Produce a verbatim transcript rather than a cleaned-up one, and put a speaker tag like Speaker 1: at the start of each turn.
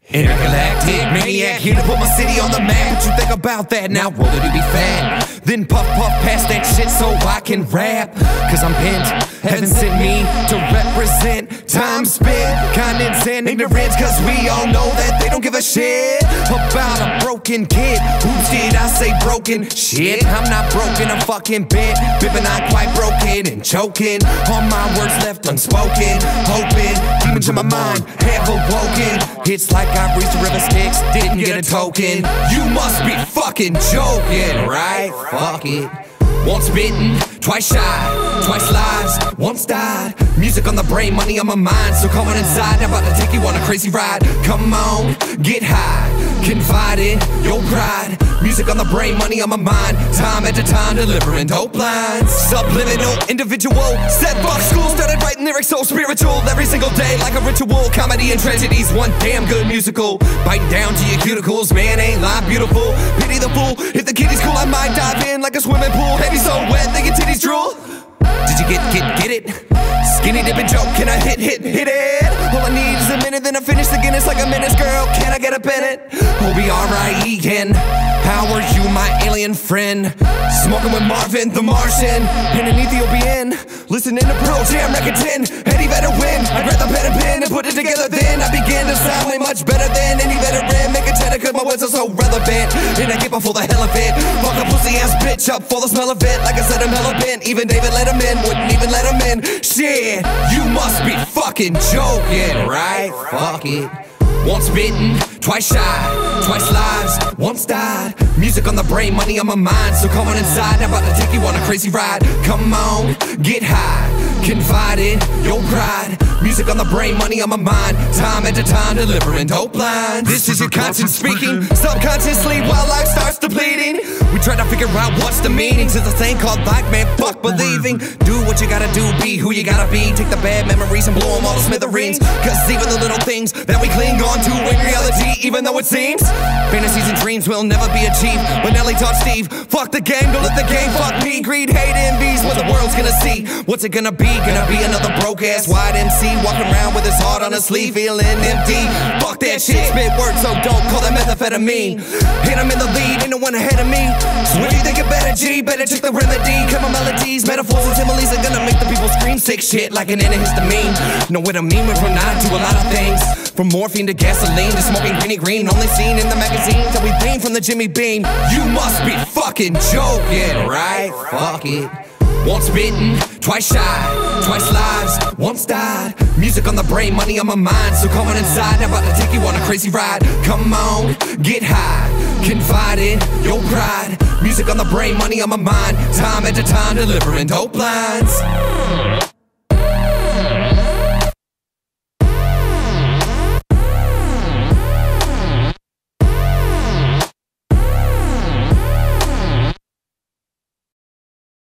Speaker 1: Intergalactic maniac, here to put my city on the map. What you think about that? Now roll it to be fat. Then puff puff past that shit so I can rap. Cause I'm bent, heaven sent me to represent time spent, kindness and ignorance. Cause we all know that they don't give a shit about a broken kid. Who did I say broken? Shit, I'm not broken, I'm fucking bent. Bippin' not quite broken and choking on my words left unspoken. Hoping demons in my mind have awoken. It's like I reached the river Styx, didn't get a token. You must be fucking joking, right? Fuck it. Once bitten, twice shy, twice lives, once died. Music on the brain, money on my mind. So come on inside, I'm about to take you on a crazy ride. Come on, get high, confide in your pride. Music on the brain, money on my mind. Time after time, delivering dope lines. Subliminal, individual, set fuck school. Started writing lyrics so spiritual. Every single day like a ritual. Comedy and tragedies, one damn good musical. Biting down to your cuticles, man ain't life beautiful. Pity the fool, if the kitty's cool I might dive in like a swimming pool. Heavy so wet, they get titties drool. Did you get, get, get it? Skinny dipping joke, can I hit, hit, hit it? All I need is a minute, then I finish the Guinness like a Guinness, girl. Can I get a Bennett? O B R I E N. How are you, my alien friend? Smoking with Marvin, the Martian, in an Ethiopian. Listening to Pro Jam, Record ten. Eddie better win. I'd rather pen a pen and put it together then. I begin to sound way much better than any veteran. Make a cheddar cause my words are so relevant. And I keep up for the hell of it. Fuck a pussy ass bitch up for the smell of it. Like I said, I'm hella bent. Even David let him in, wouldn't even let him in. Shit, you must be fucking joking, right? Fuck it. Once bitten, twice shy, twice lives, once died. Music on the brain, money on my mind. So come on inside, I'm about to take you on a crazy ride. Come on, get high, confide in your pride. Music on the brain, money on my mind. Time after time, delivering dope lines. This is your conscience speaking, subconsciously while life starts depleting. We try to figure out what's the meaning to this thing called life, man, fuck believing. Do what you gotta do, be who you gotta be. Take the bad memories and blow them all to smithereens. Cause even the little things that we cling on to in reality, even though it seems fantasies and dreams will never be achieved. When Nelly taught Steve, fuck the game, don't let the game fuck me. Greed, hate, envy's what the world's gonna see. What's it gonna be? Gonna be another broke ass white M C walking around with his heart on his sleeve, feeling empty. Fuck that shit, spit work, so don't call that methamphetamine. Hit him in the lead, ain't no one ahead of me. So if you think it better, G, better check the remedy. Come on, melodies, metaphors, and similes are gonna make the people scream sick shit like an antihistamine. Know what I mean? We're not to a lot of things, from morphine to gasoline to smoking Penny Green. Only seen in the magazines that we beam from the Jimmy Beam. You must be fucking joking, right? Fuck it. Once bitten, twice shy, twice lives, once died. Music on the brain, money on my mind. So come on inside, I'm about to take you on a crazy ride. Come on, get high, confide in your pride. Music on the brain, money on my mind. Time after time, delivering dope lines.